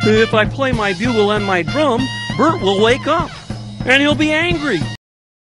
If I play my bugle and my drum, Bert will wake up, and he'll be angry.